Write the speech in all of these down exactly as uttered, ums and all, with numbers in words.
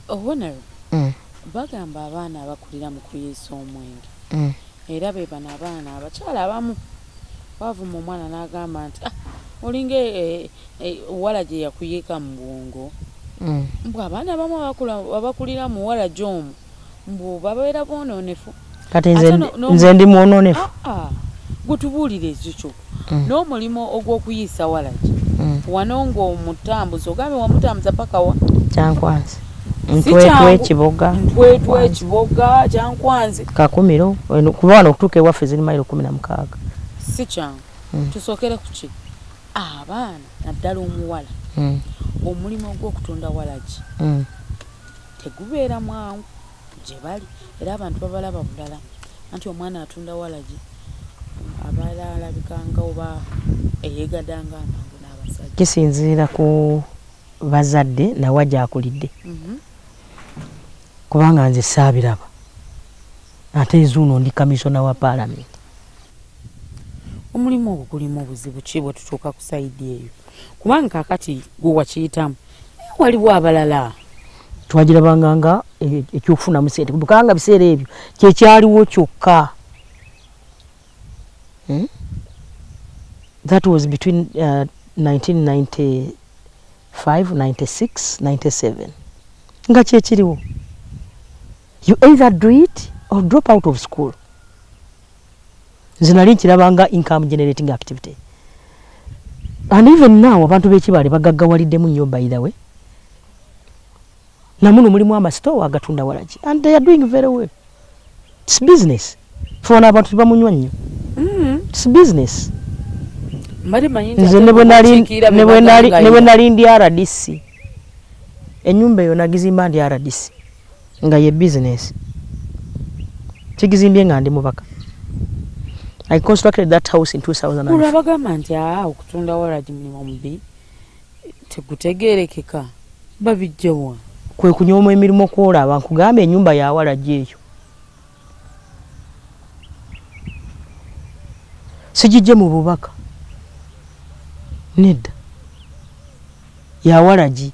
obona mm. bagamba abaana abakulira mu kuyiisa omwenge mm. era be bana abaana abakyala abamu bavuma omwana n'agamba nti ah, olinga e, e, wala gye yakuyiika mu bwongo mm. mbw abaana abamu abakulira mu wala gy'omu mbw babeera boononefu kati nze, nze ndi mwononefu ah, ah, gutubuulire ekyo mm. n'omulimo ogw'okuyiisa walagi mm. wano ng'omutambuza ogambe wamutambuza paka wa kyankwanzi ntwetwe ekiboga ntwetwe ekiboga kyankwanzi kakumiro kuba wano okutuuka ewaffe ziri mayiro kumi na mukaaga si kyangu mm. tusookere ku ki abaana naddala omuwala mm. omulimu ogw'okutunda walagi mm. tegubeera mwangu gye bali era abantu babalaba bulala anti omwana atunda walagi abalala alabikanga oba eyeegaddanga amangu n'abasajja kisinziira ku bazadde nawe gyakulidde mm -hmm. kubanga nze saabiraba ate ezuuno ndi kamisona wa paalamenti omulimu ogwo gulimu obuzibu ki bwe tutuuka ku sayidi eyo kubanga kakati gwe wakiyitamu waliwo abalala twagirabanga nga ekyokufunamu sente kubanga biseera ebyo kyekyaliwo kyokka hmm? That was between uh, nineteen ninety-five, ninety-six, ninety-seven nga kyekiriwo you either do it or drop out of school nze nali nkirabanga income generating activity and even now abantu b'ekibale bagaggawaliddemu nnyo by the way namuno mulimu amasitoowa agatunda walagi and they are doing very well. It's business fona abantu bamunywa nnyo mm. It's business nze ne bwe nali ndi R D C ennyumba eyo nagizimba ndi R D C nga ye business kigizimbye nga ndi mubaka. I constructed that house in two thousand. Urabagamba nti ah okutunda walagi mulimu mubi tegutegerekeka babijjawa kwe kunyooma emirimu kwola abankugambe ennyumba ya walagi eyo sijije mu bubaka nedda ya walagi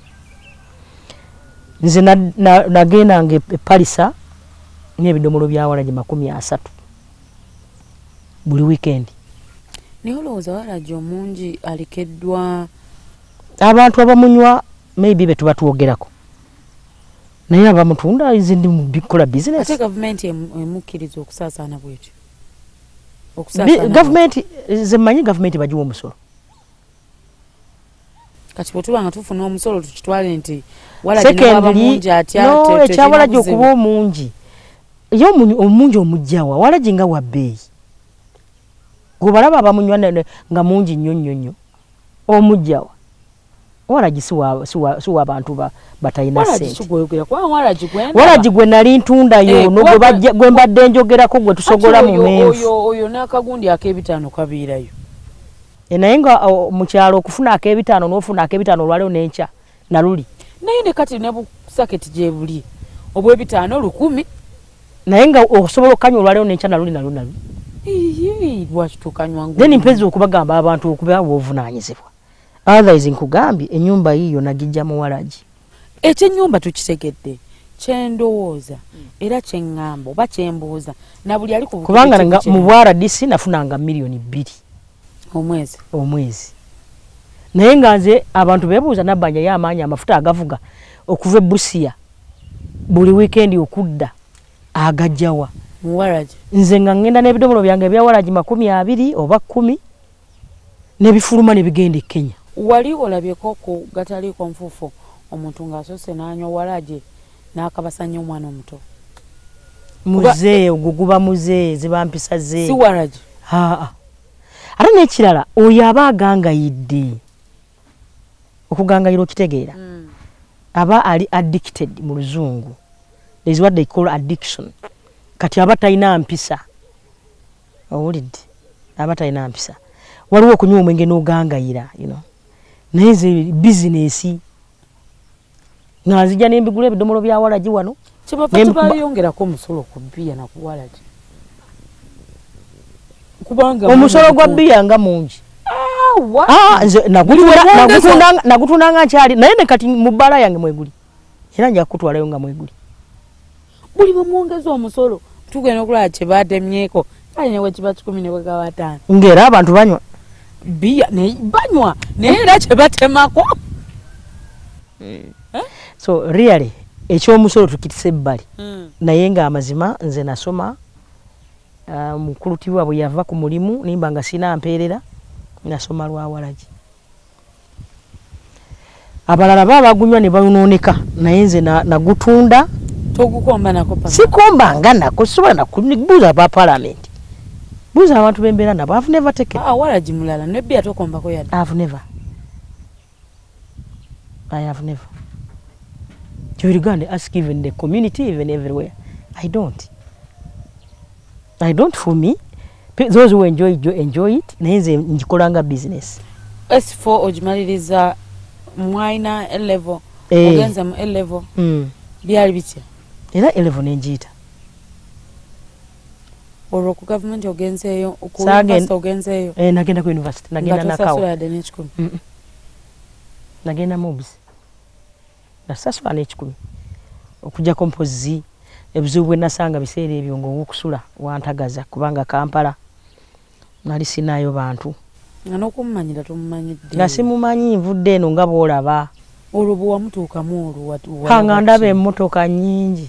nze nagenda nge Palisa n'ebidomolo bya walagi makumi asatu buli weekend. Niyo lowooza walagi omungi alekeddwa abantu abamunywa maybe betuba tuwogerako naye abamutunda izindi bikola business. Ate government emukkiriza okusaasaana bwetyo government ze manyi government bajiwa omusolo kati bwetuba nga tufuna omusolo tukitwale nti walagi n'aba mungi atya no ekyawalagi okuba omungi yo omungi omujjawa walagi nga wa bbeeyi gobalaba abamunywa nga mungi nnyo nnyo nnyo omujjawa walagi siwa abantu batalina ssente walagi gwe nali ntunda yono gwe mbadde njogerako gwe tusogola mu menvu oyo n'akagundi ak'ebitaano kabiirayo naye nga mu kyalo okufuna ak'ebitaano n'ofuna ak'ebitaano olwaleero n'enkya naluli naye ne kati ne busaketi gye buli obw'ebitaano lukumi naye nga osobola okukanywa olwaleero n'enkya naluli naluli naluli lwaki tukanywa then mpezi okubagamba abantu okuba obuvunaanyizibwa otherwise nkugambye ennyumba yiyo nagijja mu walagi ekyennyumba tukitegedde kyendowooza era kyeŋŋamba oba kyembuuza na buli ali ku kubanga mu bwa R D C nafunanga miliyoni bbiri omwezi omwezi naye nga nze abantu beebuuza nabbanja y'amaanyi amafuta agavuga okuva e Busia buli weekend okudda agajjawa mu walagi nze nga ngenda n'ebidomolo byange ebya walagi makumi abiri oba kkumi n'ebifuluma ne bigenda e Kenya. Wali olabyeko ku gataliiko nfuufu omuntu ng'asoose n'anywa walagi n'akabasanya omwana omuto muzeeyi ogwo guba muzeeyi ziba mpisa zeeyi si walagi aa ate n'ekirala oyo aba agangayidde okugangayira okitegeera mm. aba ali addicted mu luzungu is what they call addiction kati aba talina mpisa owulidde aba talina mpisa waliwo okunywa omwenge n'ogangayira you know naye ze bizinesi nga nzija n'embigula ebidomolo bya walagi wano kyebava tebayongerako omusolo ku bbiya na ku walagi kubanga omusolo gwa bbiya nga mungi nagutunda nga nkyali naye ne kati mu bbaala yange mweguli era nja kutwalayo nga mweguli buli bwe mwongeza omusolo tugenda okulaba kye baatemyeko kale ne wekiba kikumi ne bwegaba ataano ng'era abantu banywa biya ne banywa naye era kye batemako mm. eh? So really ekyomusolo tukitise ebbali mm. naye ng'amazima nze nasoma uh, mukulutibwa bwe yava ku mulimu nimba nga sina mpeerera nasoma lwa Walagi abalala baba bagunywa ne bayonooneka naye nze nagutunda na togukomba nako papa sikomba nga nako sobola nakubuuza ba parliament buuza abantu bembeera nabo I've never taken ah Walagi mulala ne bia tokombako yadde I've never I have never to regard ask even the community even everywhere I don't I don't for me those who enjoy enjoy it naye nze ngikolanga business S four ojimaliriza mwaina A level eh. ogenza mu A level mm. byali bitya era A level nenjita olwo ku government ogenzeeyo ku university ogenzeeyo eh nagenda ku university nagenda nakawa nasasula n'ekikumi mm -mm. nagenda mubisi nasasula n'ekikumi okujja kompozi ebizibu bwe nasanga biseera ebyo ng'okusula wantagaza kubanga Kampala nali sinayo bantu nga n'okumumanyira tomumanyidde nga simumanyi nvudde eno nga bw'olaba olwo bwe wamutuukamu olwo nga ndaba emmotoka nnyingi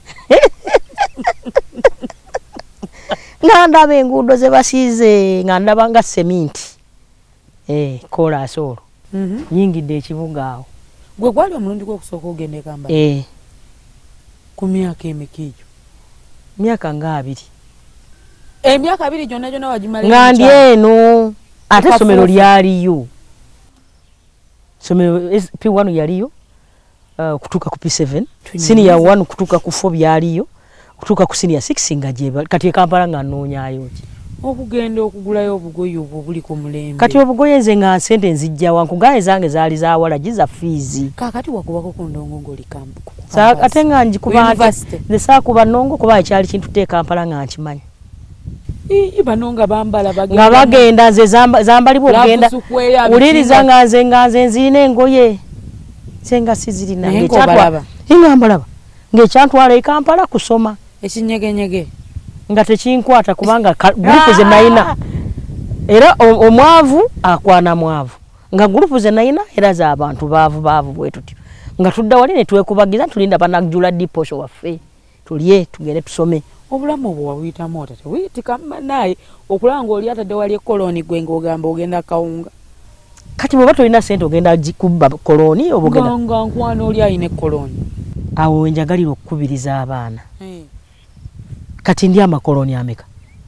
nga ndaba enguudo ze basiize nga ndaba nga seminti eh koolaasi olwo mm -hmm. nyingidde ekibuga awo gwe gwali omulundi gw'okusooka ogenda e Kampala eh ku myaka emeka egyo myaka nga abiri emyaka abiri gyonna gyonna wagimalira nga ndi eno ate somero lyaliyo somero P one yaliyo uh, kutuka ku P seven senior one kutuka ku four byaliyo kutuka ku senior six nga jeba kati e Kampala nga noonyayo ki okugenda okugulayo obugoye obwo buli ku mulembe kati obugoye nze nga sente nzijja wanku gaye zange zaali za Walagi za fees kakati wakubako ku ndongo ngoli kampu sa ate nga njikuba ne saakuba nongo kuba ekyali kintu te Kampala nga nkimanyi ibanonga bambala bagenda nga bagenda nze zambalibwa okugenda uliriza nga nze nga nze nzina engoye senga sizirina ng'ekyatwala ingambalaba ng'ekyantwala e Kampala kusoma ekinyegenyege nga tekinkwata kubanga gurupu ze nayina era omwavu akwana mwavu nga gurupu ze nayina era za abantu baavu baavu bwe tutyo nga tudda wali ne twekubagiza tulinda banajula diposho waffe tulye tugende tusome obulamu obwo wawuyitamu otate wiyitika naye okulanga oli atadde wali ekoloni gwe ng'ogamba ogenda kawunga kati bw'oba tolina sente ogenda kubba koloni obugenda nga nkwana oli ayina ekoloni awo wenjagalira okukubiriza abaana hey. kati ndi amakoloni ameka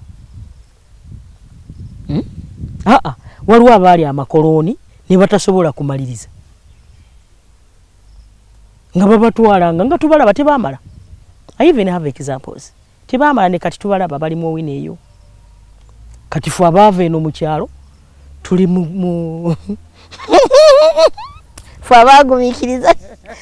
hmm? aa waliwo abaali amakoloni ne batasobola kumaliriza nga babatwalanga nga tubalaba tebamala I even have examples tebamala ne kati tubalaba bali mu wina eyo kati fu abaava eno mu kyalo tuli mu fu abaagumikiriza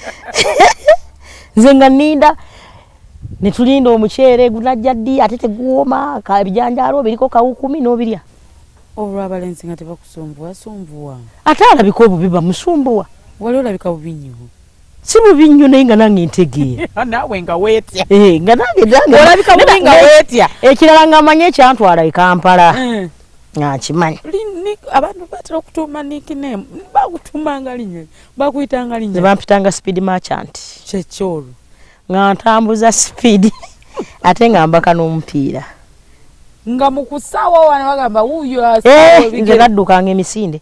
nze nga nninda ne tulinda omuceere gunajja ddi ate teguwoma kabijanjaalo biriko kawukumi n'obirya olwo abalenzi nga tebakusumbuwa sumbuwa ate alabika obubi bamusumbuwa wali olabika bubi nnyo si bubi nnyo naye nga nange ntegeera naawe nga weetya nga nange olabika bubi nga weetya ekirala nga manye ekyantwala e Kampala nga nkimanyi abantu batera okutuuma nickname bakutuumanga linnya bakuyitanga linnya bampitanga speed merchant kyekyolwo nga ntambuza speed ate nga mbaka n'omupiira nga mu kusaawa wano bagamba wuuyo nze naddukanga emisinde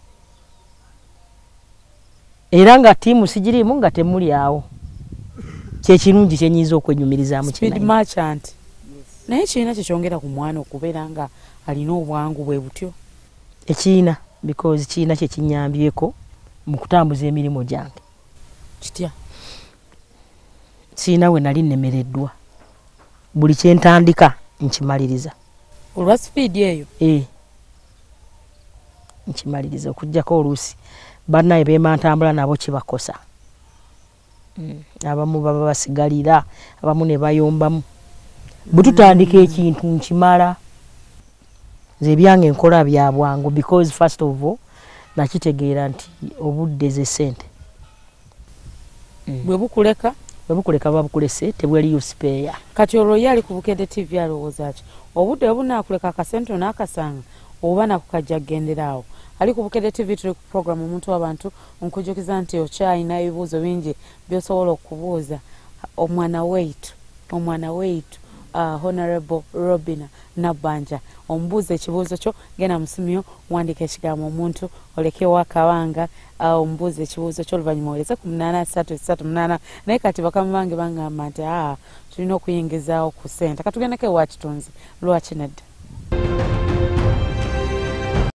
era nga tiimu sigirimu nga temuli awo kyekirungi kyenyinza okwenyumirizaamu speed merchant naye kirina kyekyongera ku mwana okubeera nga alina obwangu bwe butyo ekiina because kiina kyekinyambyeko mu kutambuza emirimu gyange kitya siina we nali nnemereddwa buli kyentandika nkimaliriza olwa speed eyo eh nkimaliriza okujjako oluusi bannaye beemantambula nabo kibakosa mm. abamu baba basigalira abamu ne bayombamu bwe tutandika mm. ekintu nkimala nze ebyange nkola bya bwangu because first of all nakitegeera nti obudde ze sente mm. bwe bukuleka bwe bukuleka babukulese tebweli uspeya kati olwo yali ku Bukedde T V alowooza ki obudde obunaakuleka akasente n'akasanga oba nakukajja kugenderaawo ali ku Bukedde T V tuli ku program omuntu w'abantu nkujjukiza nti okyalina ebibuuzo bingi by'osobola okubuuza omwana weitu omwana weitu uh, Honorable Robina Nabbanja omubuuza ekibuuzo kyo genda musimyo wandika ekigambo omuntu olekewo akabanga uh, omubuuza ekibuuzo kyo oluvannyuma oleze ku munaana ssatu ssatu munaana naye kati bakama bange bangamba nti aa tulina okuyingizaawo ku ssente katugendeko ewa kitunzi lwaki nedda